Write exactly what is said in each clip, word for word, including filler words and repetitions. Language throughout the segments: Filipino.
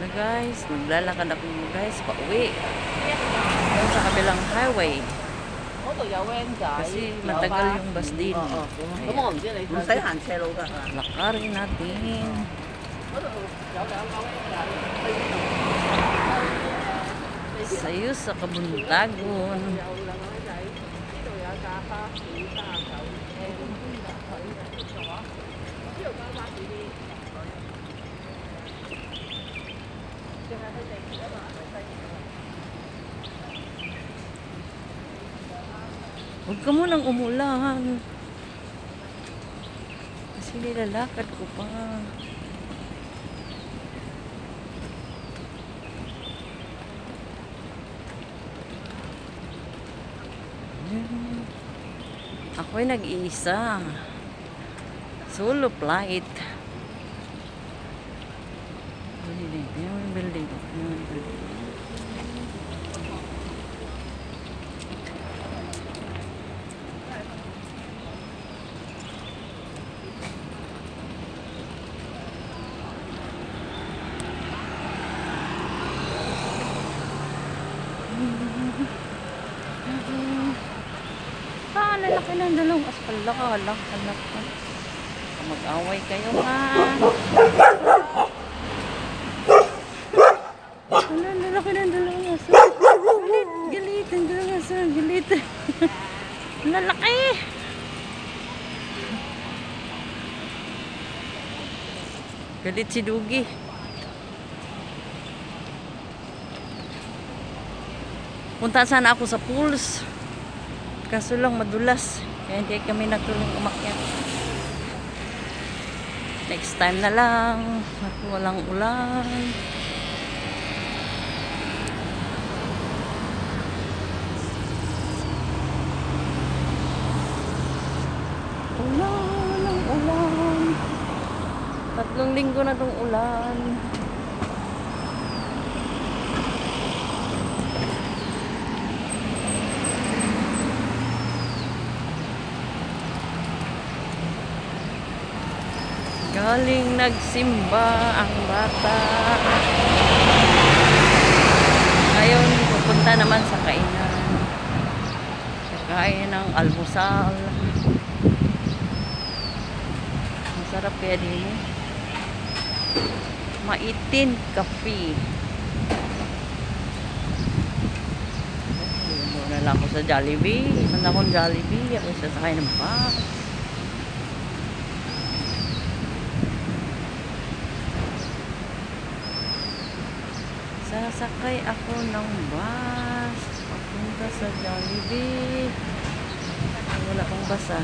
guys, naglalakad ako guys, pauwi. Doon sa kabilang highway. Kasi matagal yung bus din. Lakarin natin. Sayo sa Kabuntagon. Huwag ka munang umulan. Kasi nilalakad ko pa. Ako'y nag-iisa. Solo flight. Building. Yung building. Yung building. Ah, lalaki ng dalawang aspal. Laka, laka, laka. Mag-away kayo ha. Wala, lalaki ng dalawang aspal. Galit, galit. Ang dalawang aspal. Galit. Lalaki. Galit si Dugi. Punta sana ako sa pools. Kaso lang madulas. Kaya hindi kami natulong umakyat. Next time na lang. At walang ulan. Ulan, walang ulan. Tatlong linggo na tong ulan. Galing nagsimba ang bata. Ngayon, pupunta naman sa kainan. Kakain ng almusal. Masarap kaya din. Maitin kape. Muna lang ako sa Jollibee. Muna akong Jollibee. Ako sasakay ng bus. Sasakay ako ng bus papunta sa Jollibee. Wala pang bus ah.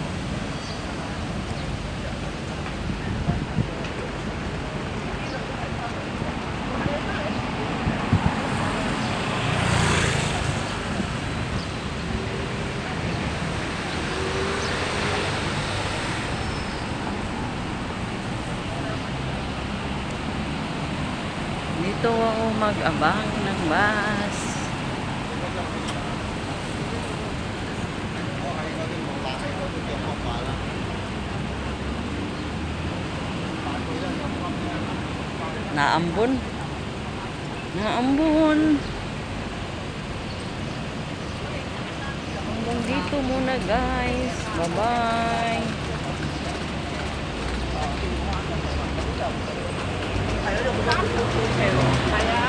Dito ako mag-abang ng bus. Naambon. Naambon. Hanggang dito muna guys. Bye-bye. Ayaw